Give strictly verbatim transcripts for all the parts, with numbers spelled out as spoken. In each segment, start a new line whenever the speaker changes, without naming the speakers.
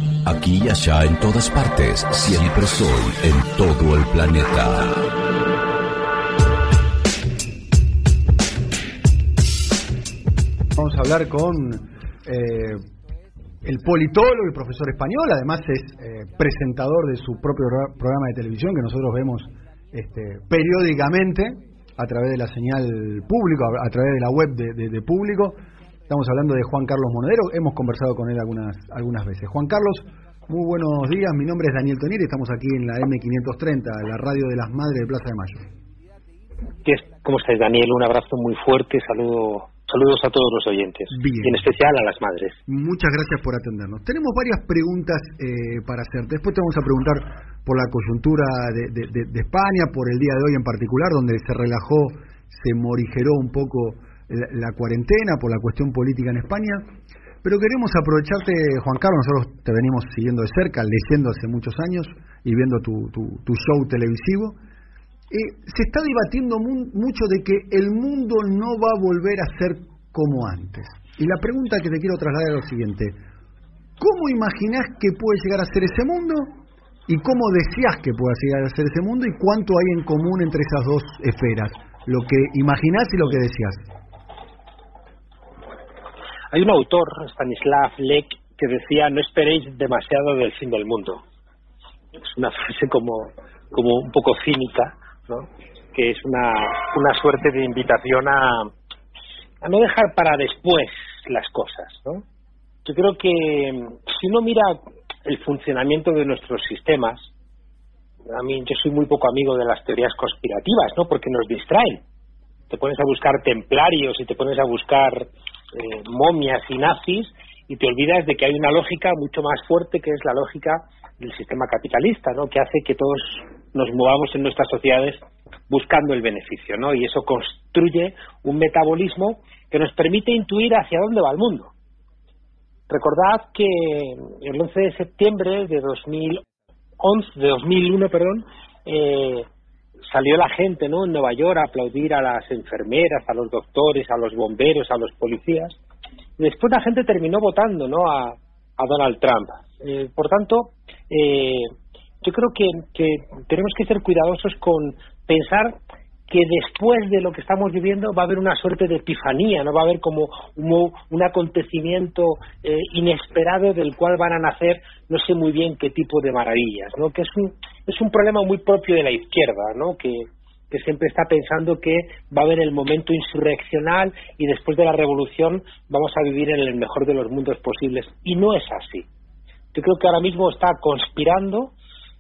Aquí y allá, en todas partes, siempre soy en todo el planeta.
Vamos a hablar con eh, el politólogo y profesor español, además es eh, presentador de su propio programa de televisión que nosotros vemos este, periódicamente a través de la señal público, a, a través de la web de, de, de Público. Estamos hablando de Juan Carlos Monedero, hemos conversado con él algunas algunas veces. Juan Carlos, muy buenos días, mi nombre es Daniel Tonieri, estamos aquí en la eme quinientos treinta, la radio de las Madres de Plaza de Mayo.
¿Cómo estáis, Daniel? Un abrazo muy fuerte, saludo, saludos a todos los oyentes.
Bien.
Y en especial a las madres.
Muchas gracias por atendernos. Tenemos varias preguntas eh, para hacerte. Después te vamos a preguntar por la coyuntura de, de, de, de España, por el día de hoy en particular, donde se relajó, se morigeró un poco la, la cuarentena por la cuestión política en España. Pero queremos aprovecharte, Juan Carlos, nosotros te venimos siguiendo de cerca, leyendo hace muchos años y viendo tu, tu, tu show televisivo. Eh, se está debatiendo mu- mucho de que el mundo no va a volver a ser como antes. Y la pregunta que te quiero trasladar es lo siguiente: ¿cómo imaginás que puede llegar a ser ese mundo? ¿Y cómo deseás que pueda llegar a ser ese mundo? ¿Y cuánto hay en común entre esas dos esferas? Lo que imaginás y lo que deseás.
Hay un autor, Stanislav Lek, que decía: no esperéis demasiado del fin del mundo. Es una frase como, como un poco cínica, ¿no? Que es una, una suerte de invitación a, a no dejar para después las cosas, ¿no? Yo creo que si uno mira el funcionamiento de nuestros sistemas, a mí yo soy muy poco amigo de las teorías conspirativas, ¿no? Porque nos distraen. Te pones a buscar templarios y te pones a buscar eh, momias y nazis y te olvidas de que hay una lógica mucho más fuerte, que es la lógica del sistema capitalista, ¿no? Que hace que todos nos movamos en nuestras sociedades buscando el beneficio, ¿no? Y eso construye un metabolismo que nos permite intuir hacia dónde va el mundo. Recordad que el once de septiembre de dos mil once, de dos mil uno, perdón, eh, salió la gente, ¿no?, en Nueva York a aplaudir a las enfermeras, a los doctores, a los bomberos, a los policías. Y después la gente terminó votando, ¿no?, a, a Donald Trump. Eh, por tanto, eh, yo creo que, que tenemos que ser cuidadosos con pensar que después de lo que estamos viviendo va a haber una suerte de epifanía, no va a haber como un, un acontecimiento eh, inesperado del cual van a nacer no sé muy bien qué tipo de maravillas, ¿no? Que es un es un problema muy propio de la izquierda, ¿no? Que, que siempre está pensando que va a haber el momento insurreccional y después de la revolución vamos a vivir en el mejor de los mundos posibles, y no es así. Yo creo que ahora mismo está conspirando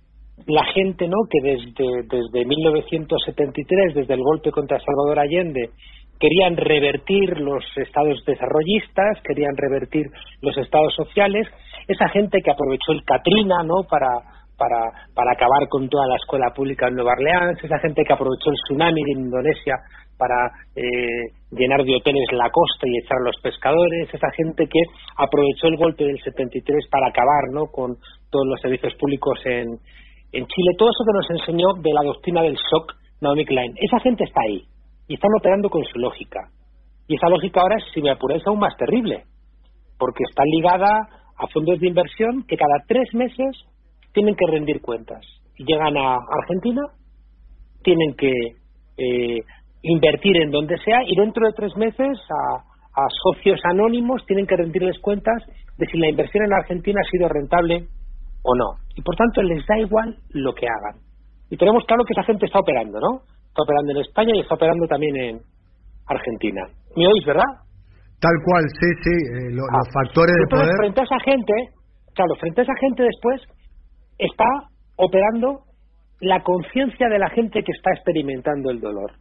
la gente, ¿no?, que desde desde mil novecientos setenta y tres, desde el golpe contra Salvador Allende, querían revertir los estados desarrollistas, querían revertir los estados sociales. Esa gente que aprovechó el Katrina, ¿no?, para para para acabar con toda la escuela pública en Nueva Orleans, esa gente que aprovechó el tsunami de Indonesia para eh, llenar de hoteles la costa y echar a los pescadores, esa gente que aprovechó el golpe del setenta y tres para acabar, ¿no?, con todos los servicios públicos en En Chile, todo eso que nos enseñó de la doctrina del shock, Naomi Klein, esa gente está ahí y están operando con su lógica. Y esa lógica ahora, si me apuráis, aún más terrible, porque está ligada a fondos de inversión que cada tres meses tienen que rendir cuentas. Y llegan a Argentina, tienen que eh, invertir en donde sea, y dentro de tres meses a, a socios anónimos tienen que rendirles cuentas de si la inversión en Argentina ha sido rentable o no, y por tanto les da igual lo que hagan. Y tenemos claro que esa gente está operando, ¿no? Está operando en España y está operando también en Argentina. ¿Me oís, verdad?
Tal cual, sí, sí, eh, lo, ah, los factores de
entonces,
poder.
Frente a esa gente, claro, frente a esa gente después está operando la conciencia de la gente que está experimentando el dolor.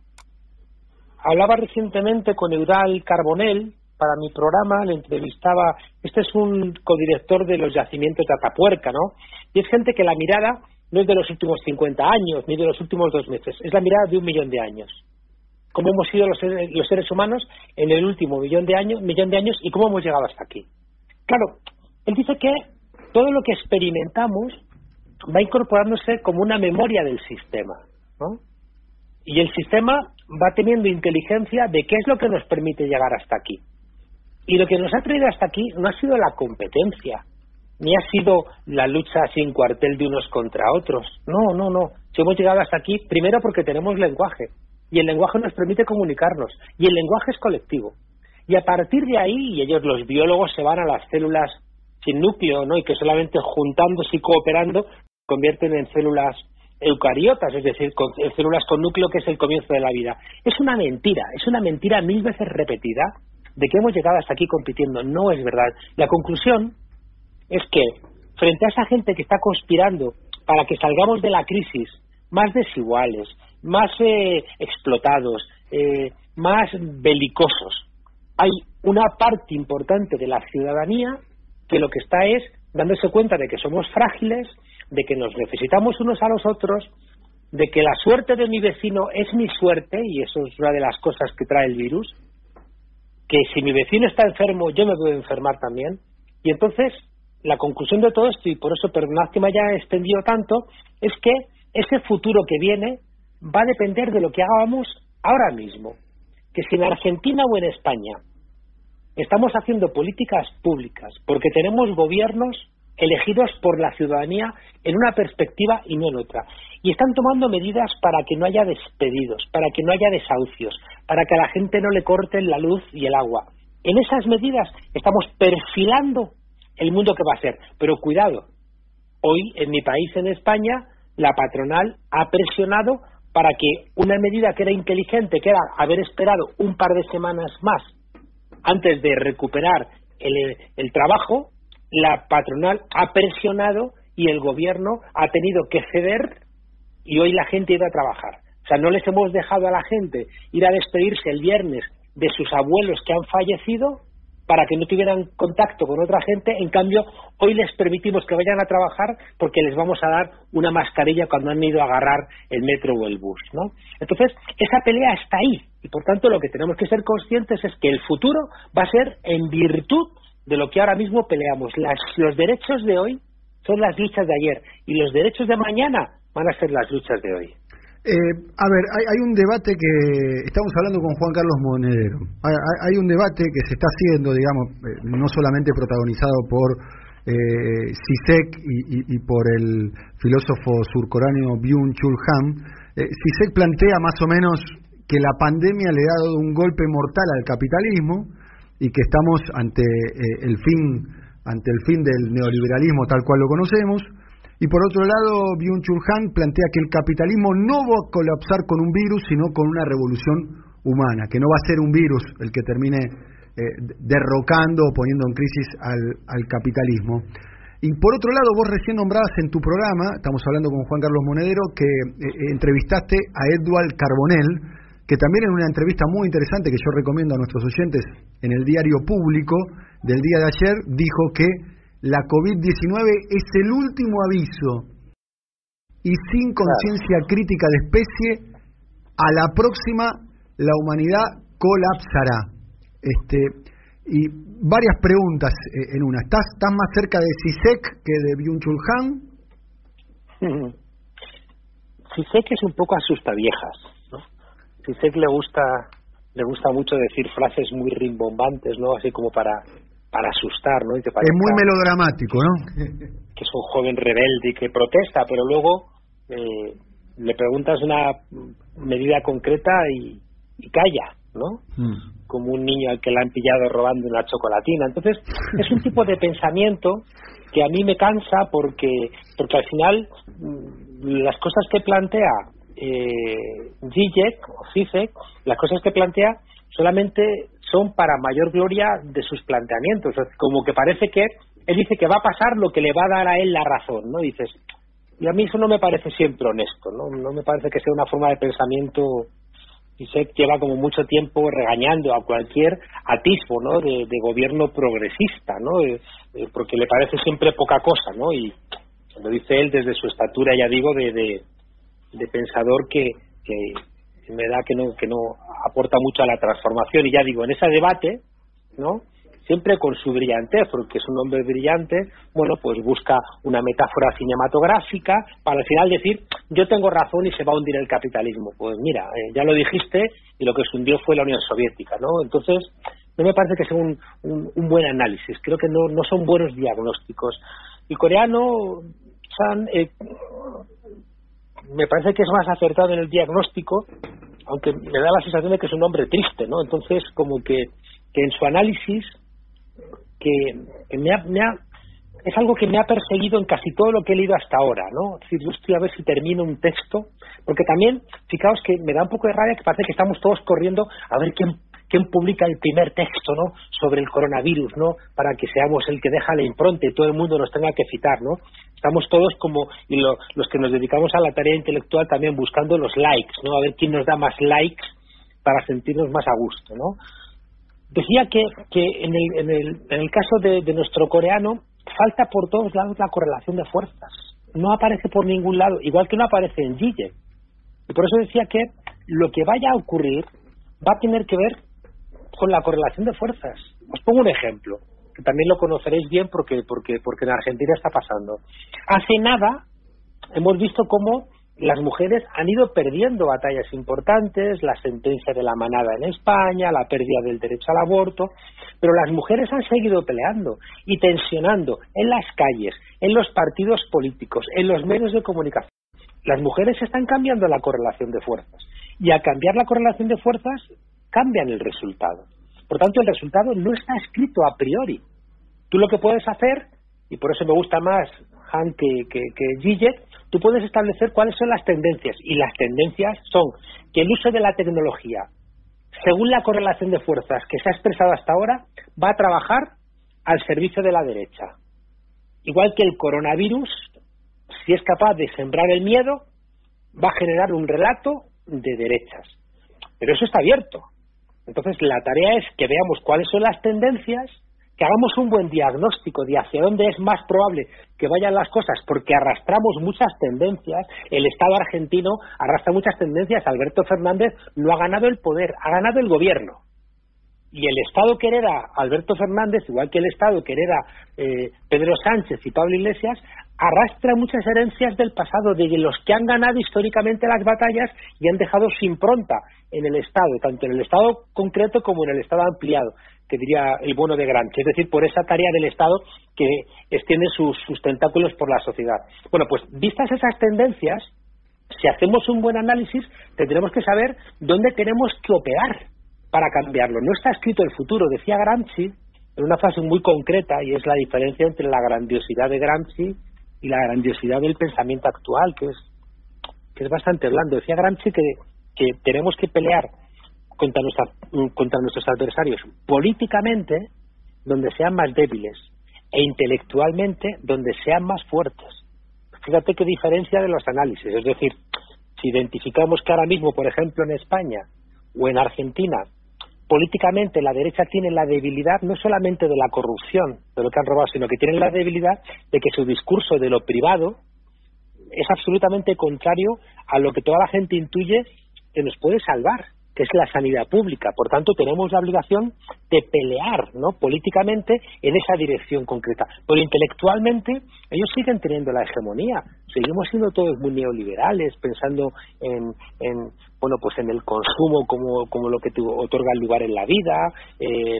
Hablaba recientemente con Eudal Carbonell para mi programa, le entrevistaba. Este es un codirector de los yacimientos de Atapuerca, ¿no? Y es gente que la mirada no es de los últimos cincuenta años, ni de los últimos dos meses, es la mirada de un millón de años. Cómo hemos sido los seres, los seres humanos en el último millón de años, millón de años y cómo hemos llegado hasta aquí. Claro, él dice que todo lo que experimentamos va incorporándose como una memoria del sistema, ¿no? Y el sistema va teniendo inteligencia de qué es lo que nos permite llegar hasta aquí. Y lo que nos ha traído hasta aquí no ha sido la competencia, ni ha sido la lucha sin cuartel de unos contra otros. No, no, no. Si hemos llegado hasta aquí, primero porque tenemos lenguaje, y el lenguaje nos permite comunicarnos, y el lenguaje es colectivo. Y a partir de ahí, y ellos, los biólogos, se van a las células sin núcleo, ¿no? Y que solamente juntándose y cooperando convierten en células eucariotas, es decir, con, en células con núcleo, que es el comienzo de la vida. Es una mentira, es una mentira mil veces repetida de que hemos llegado hasta aquí compitiendo. No es verdad. La conclusión es que, frente a esa gente que está conspirando para que salgamos de la crisis más desiguales, más eh, explotados, eh, más belicosos, hay una parte importante de la ciudadanía que lo que está es dándose cuenta de que somos frágiles, de que nos necesitamos unos a los otros, de que la suerte de mi vecino es mi suerte, y eso es una de las cosas que trae el virus, que si mi vecino está enfermo, yo me puedo enfermar también. Y entonces, la conclusión de todo esto, y por eso perdonad que me haya extendido tanto, es que ese futuro que viene va a depender de lo que hagamos ahora mismo. Que si en Argentina o en España estamos haciendo políticas públicas porque tenemos gobiernos elegidos por la ciudadanía en una perspectiva y no en otra, y están tomando medidas para que no haya despedidos, para que no haya desahucios, para que a la gente no le corten la luz y el agua. En esas medidas estamos perfilando el mundo que va a ser. Pero cuidado, hoy en mi país, en España, la patronal ha presionado para que una medida que era inteligente, que era haber esperado un par de semanas más antes de recuperar el, el trabajo, la patronal ha presionado y el gobierno ha tenido que ceder, y hoy la gente ha ido a trabajar. O sea, no les hemos dejado a la gente ir a despedirse el viernes de sus abuelos que han fallecido para que no tuvieran contacto con otra gente. En cambio, hoy les permitimos que vayan a trabajar porque les vamos a dar una mascarilla cuando han ido a agarrar el metro o el bus, ¿no? Entonces, esa pelea está ahí, y por tanto lo que tenemos que ser conscientes es que el futuro va a ser en virtud de lo que ahora mismo peleamos. Las, los derechos de hoy son las luchas de ayer, y los derechos de mañana van a ser las luchas de hoy.
Eh, a ver, hay, hay un debate que estamos hablando con Juan Carlos Monedero. Hay, hay un debate que se está haciendo, digamos, eh, no solamente protagonizado por eh, Zizek y, y, y por el filósofo surcoreano Byung-Chul Han. Eh, Zizek plantea más o menos que la pandemia le ha dado un golpe mortal al capitalismo y que estamos ante eh, el fin, ante el fin del neoliberalismo tal cual lo conocemos. Y por otro lado, Byung-Chul Han plantea que el capitalismo no va a colapsar con un virus, sino con una revolución humana, que no va a ser un virus el que termine eh, derrocando o poniendo en crisis al, al capitalismo. Y por otro lado, vos recién nombrabas en tu programa, estamos hablando con Juan Carlos Monedero, que eh, entrevistaste a Edward Carbonell, que también en una entrevista muy interesante que yo recomiendo a nuestros oyentes en el Diario Público del día de ayer, dijo que la COVID diecinueve es el último aviso, y sin conciencia crítica de especie, a la próxima la humanidad colapsará. Este, y varias preguntas eh, en una. ¿Estás, ¿Estás más cerca de Zizek que de Byung-Chul Han?
Zizek es un poco asustaviejas, ¿no? Zizek le gusta, le gusta mucho decir frases muy rimbombantes, ¿no? Así como para... para asustar, ¿no? Y que
es muy melodramático, ¿no?
Que es un joven rebelde y que protesta, pero luego eh, le preguntas una medida concreta y, y calla, ¿no? Mm. Como un niño al que le han pillado robando una chocolatina. Entonces, es un tipo de pensamiento que a mí me cansa porque porque al final las cosas que plantea eh, Zizek o Zizek, las cosas que plantea solamente son para mayor gloria de sus planteamientos. Como que parece que él dice que va a pasar lo que le va a dar a él la razón, ¿no? Dices, y a mí eso no me parece siempre honesto, ¿no? No me parece que sea una forma de pensamiento. Y sé que lleva como mucho tiempo regañando a cualquier atisbo, ¿no? de, de gobierno progresista, ¿no? Eh, eh, porque le parece siempre poca cosa, ¿no? Y lo dice él desde su estatura, ya digo, de, de, de pensador que, que me da que no que no aporta mucho a la transformación. Y ya digo, en ese debate, ¿no? Siempre con su brillantez, porque es un hombre brillante, bueno, pues busca una metáfora cinematográfica para al final decir, yo tengo razón y se va a hundir el capitalismo. Pues mira, eh, ya lo dijiste, y lo que se hundió fue la Unión Soviética, ¿no? Entonces, no me parece que sea un, un, un buen análisis. Creo que no, no son buenos diagnósticos. El coreano, San, eh, me parece que es más acertado en el diagnóstico, aunque me da la sensación de que es un hombre triste, ¿no? Entonces, como que, que en su análisis, que, que me, ha, me ha, es algo que me ha perseguido en casi todo lo que he leído hasta ahora, ¿no? Es decir, yo estoy a ver si termino un texto, porque también, fijaos que me da un poco de rabia que parece que estamos todos corriendo a ver quién, quién publica el primer texto, ¿no?, sobre el coronavirus, ¿no?, para que seamos el que deja la impronta y todo el mundo nos tenga que citar, ¿no? Estamos todos como, y lo, los que nos dedicamos a la tarea intelectual también buscando los likes, ¿no?, a ver quién nos da más likes para sentirnos más a gusto, ¿no? Decía que, que en, el, en, el, en el caso de, de nuestro coreano falta por todos lados la correlación de fuerzas. No aparece por ningún lado, igual que no aparece en Zizek. Y por eso decía que lo que vaya a ocurrir va a tener que ver con la correlación de fuerzas. Os pongo un ejemplo, que también lo conoceréis bien porque, porque, porque en Argentina está pasando. Hace nada hemos visto cómo las mujeres han ido perdiendo batallas importantes, la sentencia de la manada en España, la pérdida del derecho al aborto, pero las mujeres han seguido peleando y tensionando en las calles, en los partidos políticos, en los medios de comunicación. Las mujeres están cambiando la correlación de fuerzas y al cambiar la correlación de fuerzas cambian el resultado. Por tanto, el resultado no está escrito a priori. Tú lo que puedes hacer, y por eso me gusta más Han que, que, que Zizek, tú puedes establecer cuáles son las tendencias, y las tendencias son que el uso de la tecnología, según la correlación de fuerzas que se ha expresado hasta ahora, va a trabajar al servicio de la derecha. Igual que el coronavirus, si es capaz de sembrar el miedo, va a generar un relato de derechas. Pero eso está abierto. Entonces la tarea es que veamos cuáles son las tendencias, que hagamos un buen diagnóstico de hacia dónde es más probable que vayan las cosas, porque arrastramos muchas tendencias. El Estado argentino arrastra muchas tendencias. Alberto Fernández no ha ganado el poder, ha ganado el gobierno. Y el Estado que hereda Alberto Fernández, igual que el Estado que hereda eh, Pedro Sánchez y Pablo Iglesias, arrastra muchas herencias del pasado, de los que han ganado históricamente las batallas y han dejado su impronta en el Estado, tanto en el Estado concreto como en el Estado ampliado, que diría el bueno de Gramsci, es decir, por esa tarea del Estado que extiende sus, sus tentáculos por la sociedad. Bueno, pues vistas esas tendencias, si hacemos un buen análisis, tendremos que saber dónde tenemos que operar para cambiarlo. No está escrito el futuro, decía Gramsci, en una frase muy concreta, y es la diferencia entre la grandiosidad de Gramsci y la grandiosidad del pensamiento actual, que es que es bastante blando. Decía Gramsci que, que tenemos que pelear contra, nuestra, contra nuestros adversarios políticamente donde sean más débiles e intelectualmente donde sean más fuertes. Fíjate qué diferencia de los análisis. Es decir, si identificamos que ahora mismo, por ejemplo, en España o en Argentina, políticamente la derecha tiene la debilidad no solamente de la corrupción, de lo que han robado, sino que tienen la debilidad de que su discurso de lo privado es absolutamente contrario a lo que toda la gente intuye que nos puede salvar, que es la sanidad pública. Por tanto, tenemos la obligación de pelear, ¿no?, políticamente en esa dirección concreta. Pero intelectualmente ellos siguen teniendo la hegemonía. Seguimos siendo todos muy neoliberales, pensando en, en bueno, pues en el consumo como, como lo que te otorga el lugar en la vida, eh,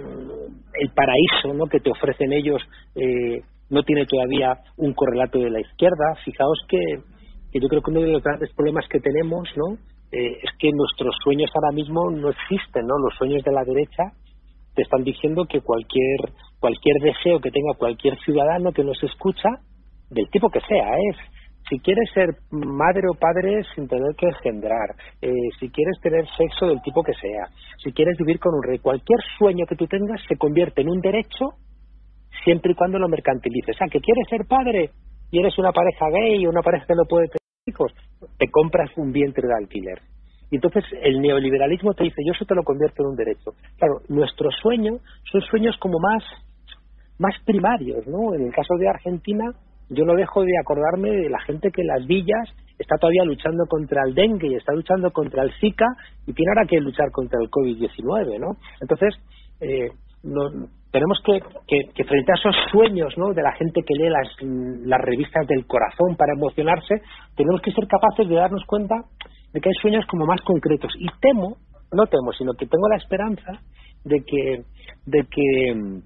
el paraíso, ¿no?, que te ofrecen ellos eh, no tiene todavía un correlato de la izquierda. Fijaos que, que yo creo que uno de los grandes problemas que tenemos, ¿no?, eh, es que nuestros sueños ahora mismo no existen, ¿no? Los sueños de la derecha te están diciendo que cualquier cualquier deseo que tenga cualquier ciudadano que nos escucha, del tipo que sea, es si quieres ser madre o padre sin tener que engendrar, eh, si quieres tener sexo del tipo que sea, si quieres vivir con un rey, cualquier sueño que tú tengas se convierte en un derecho siempre y cuando lo mercantilices. O sea, que quieres ser padre y eres una pareja gay o una pareja que no puede tener hijos, te compras un vientre de alquiler. Y entonces el neoliberalismo te dice, yo eso te lo convierto en un derecho. Claro, nuestros sueños son sueños como más, más primarios, ¿no? En el caso de Argentina, yo no dejo de acordarme de la gente que en las villas está todavía luchando contra el dengue y está luchando contra el Zika y tiene ahora que luchar contra el covid diecinueve, ¿no? Entonces, eh, no, tenemos que, que, que frente a esos sueños, ¿no?, de la gente que lee las, las revistas del corazón para emocionarse, tenemos que ser capaces de darnos cuenta de que hay sueños como más concretos. Y temo, no temo, sino que tengo la esperanza de que de que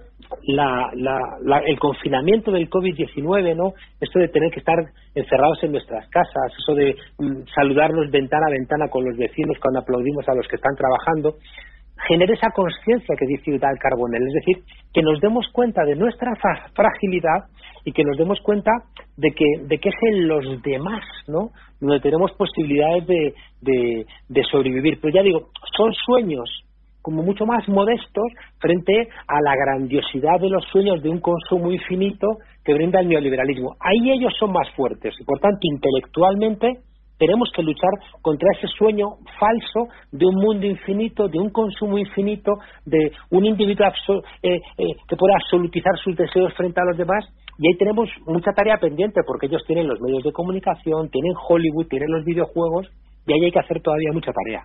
La, la, la, el confinamiento del COVID diecinueve, ¿no? Esto de tener que estar encerrados en nuestras casas, eso de mm, saludarnos ventana a ventana con los vecinos cuando aplaudimos a los que están trabajando, genera esa conciencia que dice Vidal Carbonell, es decir, que nos demos cuenta de nuestra fra- fragilidad y que nos demos cuenta de que de que es en los demás, ¿no?, donde tenemos posibilidades de, de, de sobrevivir. Pero ya digo, son sueños como mucho más modestos frente a la grandiosidad de los sueños de un consumo infinito que brinda el neoliberalismo. Ahí ellos son más fuertes y, por tanto, intelectualmente tenemos que luchar contra ese sueño falso de un mundo infinito, de un consumo infinito, de un individuo absol- eh, eh, que pueda absolutizar sus deseos frente a los demás. Y ahí tenemos mucha tarea pendiente, porque ellos tienen los medios de comunicación, tienen Hollywood, tienen los videojuegos, y ahí hay que hacer todavía mucha tarea.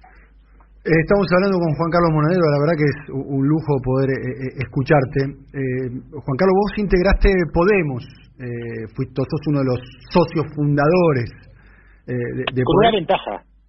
Estamos hablando con Juan Carlos Monedero, la verdad que es un lujo poder eh, escucharte. Eh, Juan Carlos, vos integraste Podemos, eh, fuiste, sos uno de los socios fundadores eh, de, de
Con
Podemos.
una ventaja,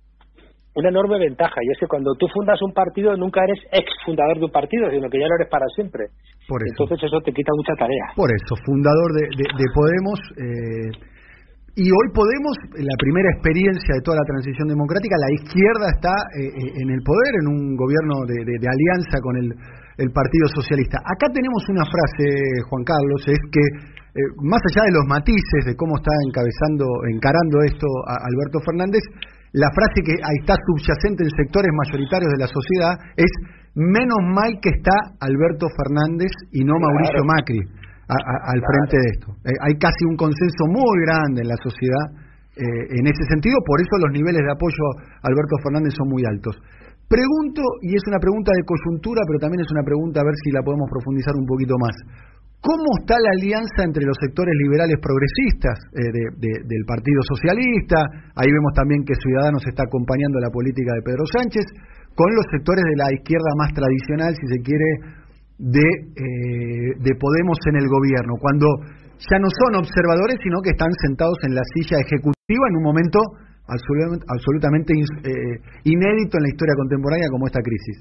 una enorme ventaja, y es que cuando tú fundas un partido nunca eres ex fundador de un partido, sino que ya lo eres para siempre.
Por eso.
Entonces eso te quita mucha tarea.
Por eso, fundador de, de, de Podemos. Eh, Y hoy Podemos, la primera experiencia de toda la transición democrática, la izquierda está eh, en el poder, en un gobierno de, de, de alianza con el, el Partido Socialista. Acá tenemos una frase, Juan Carlos, es que eh, más allá de los matices de cómo está encabezando, encarando esto a Alberto Fernández, la frase que ahí está subyacente en sectores mayoritarios de la sociedad es: menos mal que está Alberto Fernández y no
Claro.
Mauricio Macri A, a, al
Claro.
frente de esto. Eh, hay casi un consenso muy grande en la sociedad eh, en ese sentido, por eso los niveles de apoyo a Alberto Fernández son muy altos. Pregunto, y es una pregunta de coyuntura, pero también es una pregunta a ver si la podemos profundizar un poquito más: ¿cómo está la alianza entre los sectores liberales progresistas eh, de, de, del Partido Socialista? Ahí vemos también que Ciudadanos está acompañando la política de Pedro Sánchez, con los sectores de la izquierda más tradicional, si se quiere, de, eh, de Podemos en el gobierno, cuando ya no son observadores, sino que están sentados en la silla ejecutiva en un momento absolutamente, absolutamente eh, inédito en la historia contemporánea como esta crisis.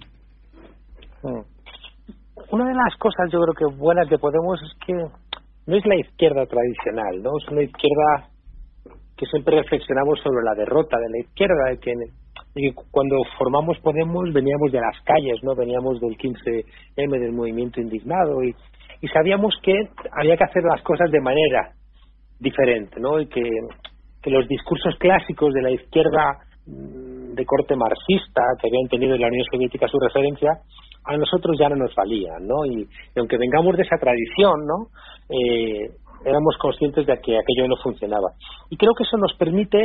Una de las cosas, yo creo que buenas de Podemos es que no es la izquierda tradicional, ¿no? Es una izquierda que siempre reflexionamos sobre la derrota de la izquierda, de que Y cuando formamos Podemos veníamos de las calles, no veníamos del quince eme, del movimiento indignado, y, y sabíamos que había que hacer las cosas de manera diferente, ¿no? Y que, que los discursos clásicos de la izquierda de corte marxista, que habían tenido en la Unión Soviética su referencia, a nosotros ya no nos valían, ¿no? Y, y aunque vengamos de esa tradición, ¿no? Eh, éramos conscientes de que aquello no funcionaba. Y creo que eso nos permite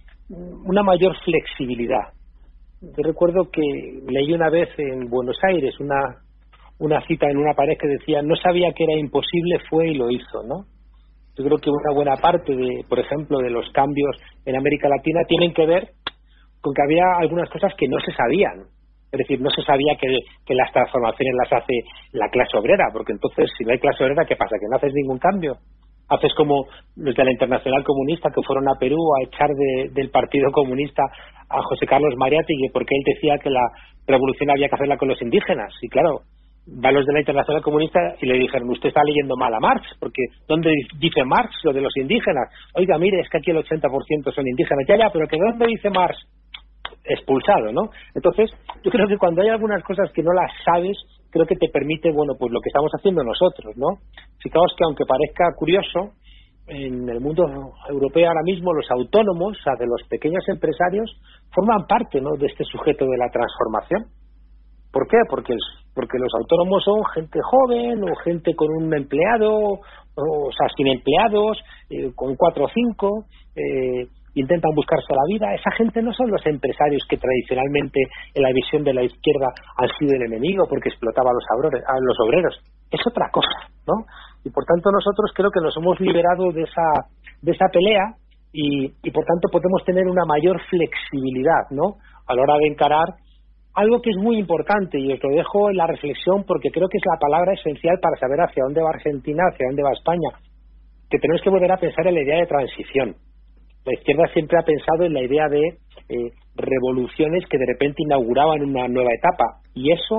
una mayor flexibilidad. Yo recuerdo que leí una vez en Buenos Aires una una cita en una pared que decía: no sabía que era imposible, fue y lo hizo, ¿no? Yo creo que una buena parte de, por ejemplo, de los cambios en América Latina tienen que ver con que había algunas cosas que no se sabían. Es decir, no se sabía que, que las transformaciones las hace la clase obrera, porque entonces, si no hay clase obrera, ¿qué pasa? ¿Que no haces ningún cambio? Haces como los de la Internacional Comunista, que fueron a Perú a echar de, del Partido Comunista a José Carlos Mariátegui, porque él decía que la revolución había que hacerla con los indígenas. Y claro, van los de la Internacional Comunista y le dijeron: usted está leyendo mal a Marx, porque ¿dónde dice Marx lo de los indígenas? Oiga, mire, es que aquí el ochenta por ciento son indígenas. Ya, ya, pero ¿que dónde dice Marx? Expulsado, ¿no? Entonces, yo creo que cuando hay algunas cosas que no las sabes, creo que te permite, bueno, pues lo que estamos haciendo nosotros, ¿no? Fijaos que, aunque parezca curioso, en el mundo europeo ahora mismo los autónomos, o sea, de los pequeños empresarios, forman parte, ¿no?, de este sujeto de la transformación. ¿Por qué? Porque, porque los autónomos son gente joven, o gente con un empleado, o, o sea, sin empleados, eh, con cuatro o cinco, eh, intentan buscarse la vida. Esa gente no son los empresarios que tradicionalmente en la visión de la izquierda han sido el enemigo porque explotaba a los, obreros, a los obreros. Es otra cosa, ¿no? Y por tanto nosotros creo que nos hemos liberado de esa de esa pelea y, y por tanto podemos tener una mayor flexibilidad, ¿no?, a la hora de encarar algo que es muy importante, y os lo dejo en la reflexión porque creo que es la palabra esencial para saber hacia dónde va Argentina, hacia dónde va España, que tenemos que volver a pensar en la idea de transición. La izquierda siempre ha pensado en la idea de eh, revoluciones que de repente inauguraban una nueva etapa. Y eso,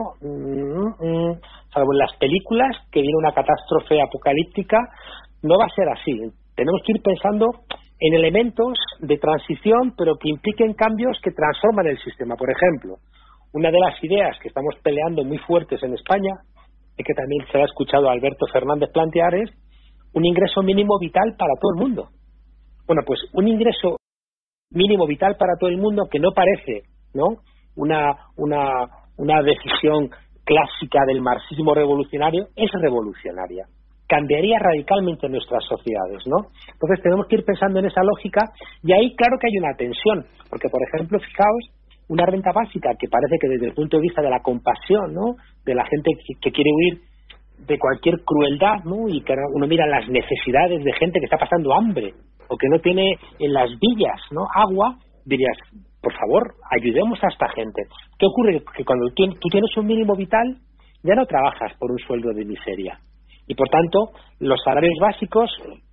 mm, mm, salvo en las películas, que viene una catástrofe apocalíptica, no va a ser así. Tenemos que ir pensando en elementos de transición, pero que impliquen cambios que transforman el sistema. Por ejemplo, una de las ideas que estamos peleando muy fuertes en España, y que también se ha escuchado a Alberto Fernández plantear, es un ingreso mínimo vital para todo el mundo. Bueno, pues un ingreso mínimo vital para todo el mundo que no parece, ¿no?, una una una decisión clásica del marxismo revolucionario, es revolucionaria. Cambiaría radicalmente nuestras sociedades, ¿no? Entonces tenemos que ir pensando en esa lógica, y ahí claro que hay una tensión, porque por ejemplo, fijaos, una renta básica que parece que desde el punto de vista de la compasión, ¿no?, de la gente que, que quiere huir de cualquier crueldad, ¿no?, y que uno mira las necesidades de gente que está pasando hambre o que no tiene en las villas, ¿no?, agua, dirías, por favor, ayudemos a esta gente. ¿Qué ocurre? Que cuando tú, tú tienes un mínimo vital, ya no trabajas por un sueldo de miseria. Y por tanto, los salarios básicos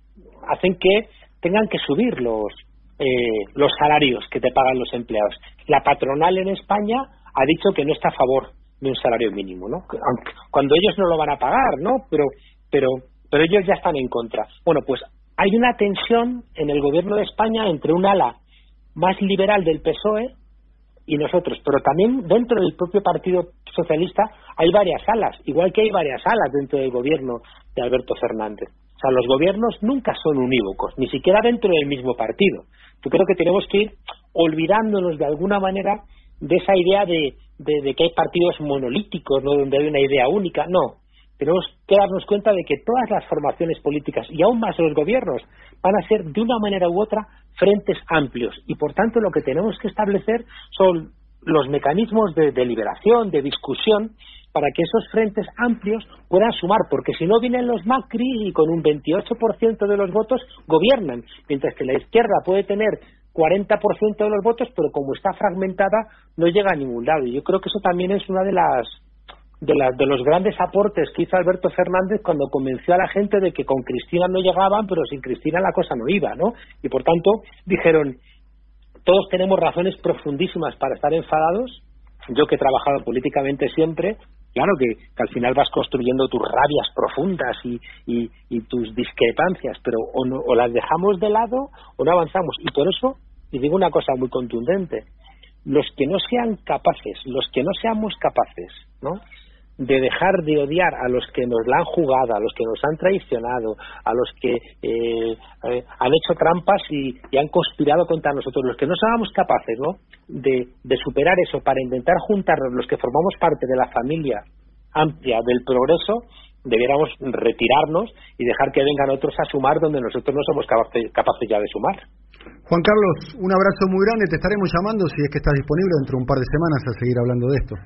hacen que tengan que subir los, eh, los salarios que te pagan los empleados. La patronal en España ha dicho que no está a favor de un salario mínimo, ¿no? Aunque, cuando ellos no lo van a pagar, ¿no? Pero, pero, pero ellos ya están en contra. Bueno, pues hay una tensión en el gobierno de España entre un ala más liberal del P S O E y nosotros, pero también dentro del propio Partido Socialista hay varias alas, igual que hay varias alas dentro del gobierno de Alberto Fernández. O sea, los gobiernos nunca son unívocos, ni siquiera dentro del mismo partido. Yo creo que tenemos que ir olvidándonos de alguna manera de esa idea de, de, de que hay partidos monolíticos, ¿no?, donde hay una idea única. No, tenemos que darnos cuenta de que todas las formaciones políticas, y aún más los gobiernos, van a ser de una manera u otra frentes amplios, y por tanto lo que tenemos que establecer son los mecanismos de deliberación, de discusión, para que esos frentes amplios puedan sumar, porque si no vienen los Macri y con un veintiocho por ciento de los votos gobiernan, mientras que la izquierda puede tener cuarenta por ciento de los votos, pero como está fragmentada no llega a ningún lado. Y yo creo que eso también es una de las de, la, de los grandes aportes que hizo Alberto Fernández cuando convenció a la gente de que con Cristina no llegaban, pero sin Cristina la cosa no iba, ¿no? Y por tanto dijeron, todos tenemos razones profundísimas para estar enfadados. Yo que he trabajado políticamente siempre, claro que, que al final vas construyendo tus rabias profundas y, y, y tus discrepancias, pero o, no, o las dejamos de lado o no avanzamos. Y por eso, y digo una cosa muy contundente, los que no sean capaces, los que no seamos capaces, ¿no?, de dejar de odiar a los que nos la han jugado, a los que nos han traicionado, a los que eh, eh, han hecho trampas y, y han conspirado contra nosotros, los que no seamos capaces, ¿no?, de, de superar eso para intentar juntarnos los que formamos parte de la familia amplia del progreso, debiéramos retirarnos y dejar que vengan otros a sumar donde nosotros no somos capaces, capaces ya de sumar.
Juan Carlos, un abrazo muy grande, te estaremos llamando si es que estás disponible dentro de un par de semanas a seguir hablando de esto.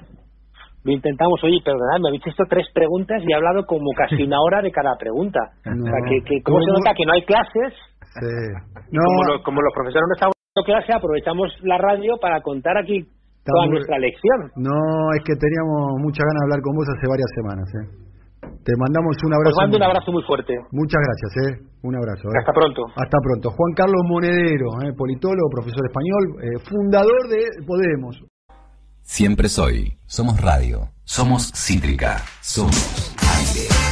Lo intentamos. Oye, perdonad, me habéis hecho tres preguntas y he hablado como casi una hora de cada pregunta. No. O sea, que, que ¿cómo se nota que no hay clases?
Sí.
No. Como, lo, como los profesores no estamos dando clase, aprovechamos la radio para contar aquí toda Estamos... nuestra lección.
No, es que teníamos mucha ganas de hablar con vos hace varias semanas, ¿eh? Te mandamos un abrazo.
Os mando un abrazo muy fuerte.
Muchas gracias, ¿eh? Un abrazo. ¿eh?
Hasta pronto.
Hasta pronto. Juan Carlos Monedero, ¿eh? politólogo, profesor español, eh, fundador de Podemos.
Siempre soy. Somos radio. Somos Cítrica. Somos aire.